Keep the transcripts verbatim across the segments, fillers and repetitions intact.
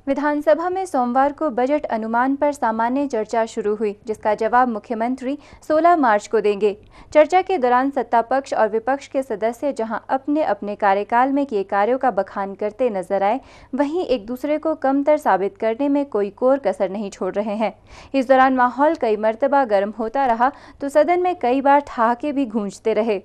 विधानसभा में सोमवार को बजट अनुमान पर सामान्य चर्चा शुरू हुई, जिसका जवाब मुख्यमंत्री सोलह मार्च को देंगे। चर्चा के दौरान सत्ता पक्ष और विपक्ष के सदस्य जहां अपने अपने कार्यकाल में किए कार्यों का बखान करते नजर आए, वहीं एक दूसरे को कमतर साबित करने में कोई कोर कसर नहीं छोड़ रहे हैं। इस दौरान माहौल कई मर्तबा गर्म होता रहा तो सदन में कई बार ठहाके भी गूंजते रहे।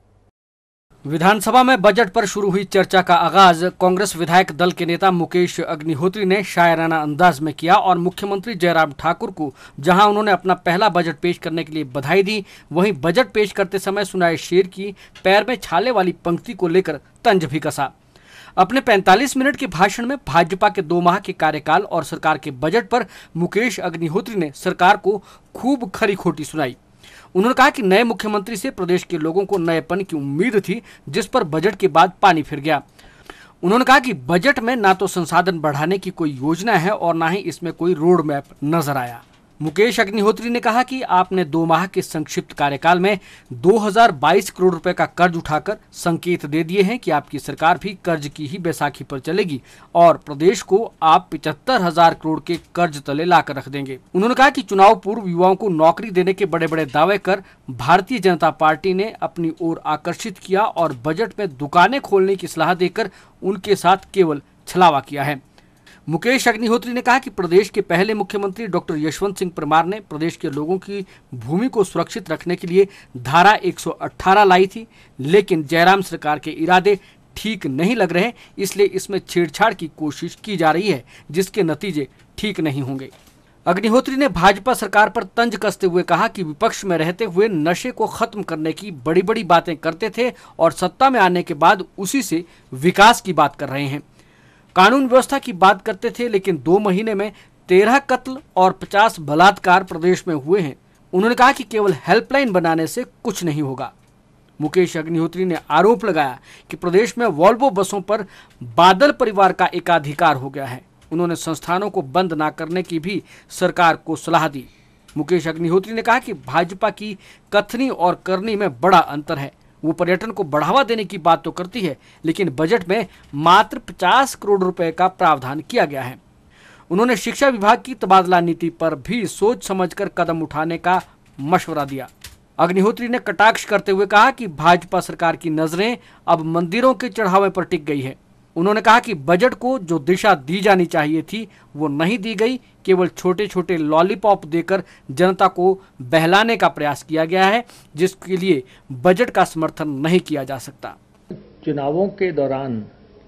विधानसभा में बजट पर शुरू हुई चर्चा का आगाज कांग्रेस विधायक दल के नेता मुकेश अग्निहोत्री ने शायराना अंदाज में किया और मुख्यमंत्री जयराम ठाकुर को जहां उन्होंने अपना पहला बजट पेश करने के लिए बधाई दी, वहीं बजट पेश करते समय सुनाए शेर की पैर में छाले वाली पंक्ति को लेकर तंज भी कसा। अपने पैंतालीस मिनट के भाषण में भाजपा के दो माह के कार्यकाल और सरकार के बजट पर मुकेश अग्निहोत्री ने सरकार को खूब खरी खोटी सुनाई। उन्होंने कहा कि नए मुख्यमंत्री से प्रदेश के लोगों को नएपन की उम्मीद थी, जिस पर बजट के बाद पानी फिर गया। उन्होंने कहा कि बजट में ना तो संसाधन बढ़ाने की कोई योजना है और ना ही इसमें कोई रोड मैप नजर आया। मुकेश अग्निहोत्री ने कहा कि आपने दो माह के संक्षिप्त कार्यकाल में दो हज़ार बाईस करोड़ रुपए का कर्ज उठाकर संकेत दे दिए हैं कि आपकी सरकार भी कर्ज की ही बैसाखी पर चलेगी और प्रदेश को आप पिचहत्तर हजार करोड़ के कर्ज तले लाकर रख देंगे। उन्होंने कहा कि चुनाव पूर्व युवाओं को नौकरी देने के बड़े बड़े दावे कर भारतीय जनता पार्टी ने अपनी ओर आकर्षित किया और बजट में दुकानें खोलने की सलाह देकर उनके साथ केवल छलावा किया है। मुकेश अग्निहोत्री ने कहा कि प्रदेश के पहले मुख्यमंत्री डॉक्टर यशवंत सिंह परमार ने प्रदेश के लोगों की भूमि को सुरक्षित रखने के लिए धारा एक सौ अठारह लाई थी, लेकिन जयराम सरकार के इरादे ठीक नहीं लग रहे, इसलिए इसमें छेड़छाड़ की कोशिश की जा रही है, जिसके नतीजे ठीक नहीं होंगे। अग्निहोत्री ने भाजपा सरकार पर तंज कसते हुए कहा कि विपक्ष में रहते हुए नशे को खत्म करने की बड़ी बड़ी बातें करते थे और सत्ता में आने के बाद उसी से विकास की बात कर रहे हैं। कानून व्यवस्था की बात करते थे, लेकिन दो महीने में तेरह कत्ल और पचास बलात्कार प्रदेश में हुए हैं। उन्होंने कहा कि केवल हेल्पलाइन बनाने से कुछ नहीं होगा। मुकेश अग्निहोत्री ने आरोप लगाया कि प्रदेश में वॉल्वो बसों पर बादल परिवार का एकाधिकार हो गया है। उन्होंने संस्थानों को बंद न करने की भी सरकार को सलाह दी। मुकेश अग्निहोत्री ने कहा कि भाजपा की कथनी और करनी में बड़ा अंतर है। वो पर्यटन को बढ़ावा देने की बात तो करती है, लेकिन बजट में मात्र पचास करोड़ रुपए का प्रावधान किया गया है। उन्होंने शिक्षा विभाग की तबादला नीति पर भी सोच समझकर कदम उठाने का मशवरा दिया। अग्निहोत्री ने कटाक्ष करते हुए कहा कि भाजपा सरकार की नजरें अब मंदिरों के चढ़ावे पर टिक गई है। उन्होंने कहा कि बजट को जो दिशा दी जानी चाहिए थी वो नहीं दी गई, केवल छोटे छोटे लॉलीपॉप देकर जनता को बहलाने का प्रयास किया गया है, जिसके लिए बजट का समर्थन नहीं किया जा सकता। चुनावों के दौरान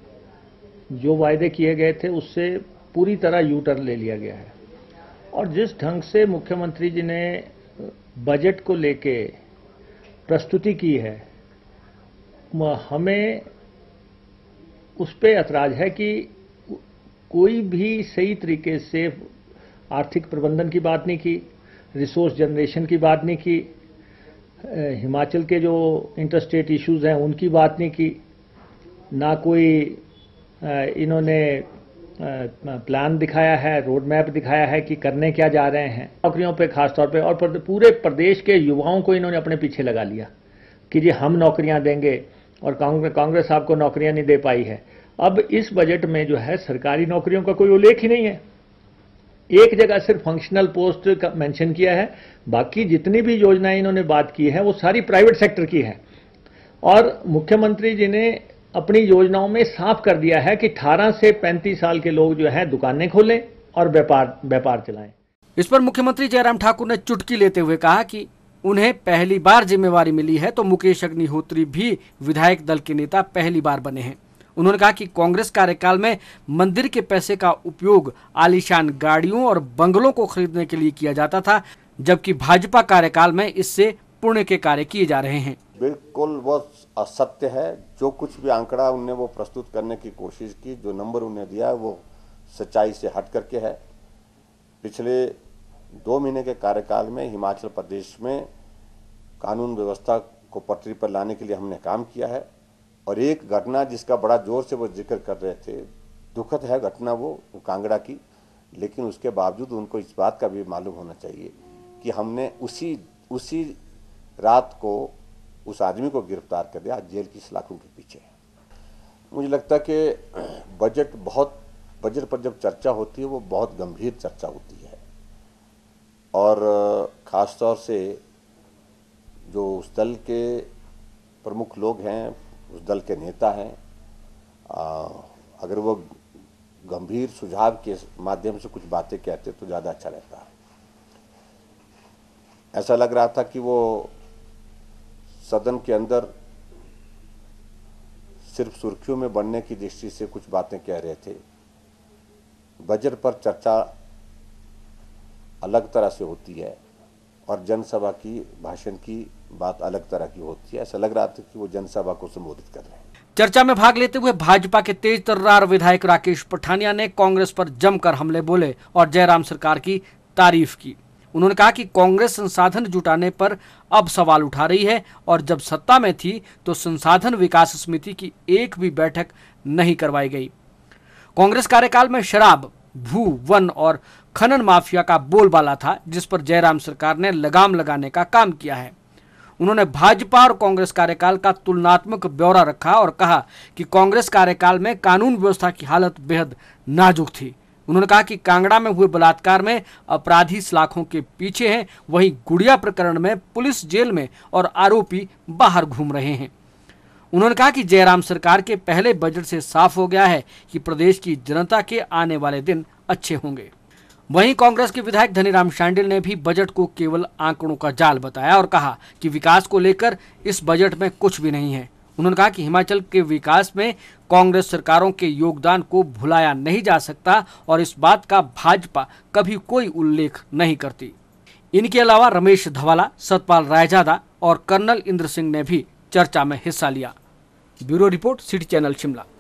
जो वायदे किए गए थे उससे पूरी तरह यू टर्न ले लिया गया है और जिस ढंग से मुख्यमंत्री जी ने बजट को लेके प्रस्तुति की है, हमें उस पर ऐतराज है कि कोई भी सही तरीके से आर्थिक प्रबंधन की बात नहीं की, रिसोर्स जनरेशन की बात नहीं की, हिमाचल के जो इंटरस्टेट इश्यूज हैं उनकी बात नहीं की, ना कोई इन्होंने प्लान दिखाया है, रोड मैप दिखाया है कि करने क्या जा रहे हैं। नौकरियों पे खास तौर पे और पूरे प्रदेश के युवाओं को इन्होंने अपने पीछे लगा लिया कि जी हम नौकरियां देंगे और कांग्रेस कांग्रेस आपको नौकरियां नहीं दे पाई है। अब इस बजट में जो है सरकारी नौकरियों का कोई उल्लेख ही नहीं है। एक जगह सिर्फ फंक्शनल पोस्ट का मेंशन किया है, बाकी जितनी भी योजनाएं इन्होंने बात की है वो सारी प्राइवेट सेक्टर की है। और मुख्यमंत्री जी ने अपनी योजनाओं में साफ कर दिया है कि अठारह से पैंतीस साल के लोग जो है दुकानें खोलें और व्यापार व्यापार चलाएं। इस पर मुख्यमंत्री जयराम ठाकुर ने चुटकी लेते हुए कहा कि उन्हें पहली बार जिम्मेवारी मिली है तो मुकेश अग्निहोत्री भी विधायक दल के नेता पहली बार बने हैं। उन्होंने कहा कि कांग्रेस कार्यकाल में मंदिर के पैसे का उपयोग आलीशान गाड़ियों और बंगलों को खरीदने के लिए किया जाता था, जबकि भाजपा कार्यकाल में इससे पुण्य के कार्य किए जा रहे हैं। बिल्कुल वो असत्य है। जो कुछ भी आंकड़ा उन्हें वो प्रस्तुत करने की कोशिश की, जो नंबर उन्हें दिया वो सच्चाई से हट करके है। पिछले दो महीने के कार्यकाल में हिमाचल प्रदेश में कानून व्यवस्था को पटरी पर लाने के लिए हमने काम किया है और एक घटना जिसका बड़ा जोर से वो जिक्र कर रहे थे, दुखद है घटना वो, वो कांगड़ा की, लेकिन उसके बावजूद उनको इस बात का भी मालूम होना चाहिए कि हमने उसी उसी रात को उस आदमी को गिरफ्तार कर दिया, आज जेल की सलाखों के पीछे है। मुझे लगता है कि बजट बहुत बजट पर जब चर्चा होती है वो बहुत गंभीर चर्चा होती है और ख़ास तौर से जो उस दल के प्रमुख लोग हैं, उस दल के नेता हैं, अगर वो गंभीर सुझाव के माध्यम से कुछ बातें कहते तो ज़्यादा अच्छा रहता है। ऐसा लग रहा था कि वो सदन के अंदर सिर्फ सुर्खियों में बनने की दृष्टि से कुछ बातें कह रहे थे। बजट पर चर्चा अलग तरह से होती है और जनसभा की भाषण की बात अलग तरह की होती है। ऐसा लग रहा था कि वो जनसभा को संबोधित कर रहे हैं। चर्चा में भाग लेते हुए भाजपा के तेज तर्रार विधायक राकेश पठानिया ने कांग्रेस पर जमकर हमले बोले और जयराम सरकार की तारीफ की। उन्होंने कहा कि कांग्रेस संसाधन जुटाने पर अब सवाल उठा रही है और जब सत्ता में थी तो संसाधन विकास समिति की एक भी बैठक नहीं करवाई गई। कांग्रेस कार्यकाल में शराब, भू, वन और खनन माफिया का बोलबाला था, जिस पर जयराम सरकार ने लगाम लगाने का काम किया है। उन्होंने भाजपा और कांग्रेस कार्यकाल का तुलनात्मक ब्यौरा रखा और कहा कि कांग्रेस कार्यकाल में कानून व्यवस्था की हालत बेहद नाजुक थी। उन्होंने कहा कि कांगड़ा में हुए बलात्कार में अपराधी सलाखों के पीछे हैं, वहीं गुड़िया प्रकरण में पुलिस जेल में और आरोपी बाहर घूम रहे हैं। उन्होंने कहा कि जयराम सरकार के पहले बजट से साफ हो गया है कि प्रदेश की जनता के आने वाले दिन अच्छे होंगे। वहीं कांग्रेस के विधायक धनीराम शांडिल ने भी बजट को केवल आंकड़ों का जाल बताया और कहा कि विकास को लेकर इस बजट में कुछ भी नहीं है। उन्होंने कहा कि हिमाचल के विकास में कांग्रेस सरकारों के योगदान को भुलाया नहीं जा सकता और इस बात का भाजपा कभी कोई उल्लेख नहीं करती। इनके अलावा रमेश धवाला, सतपाल रायजादा और कर्नल इंद्र सिंह ने भी चर्चा में हिस्सा लिया। Bureau report, city channel Shimla.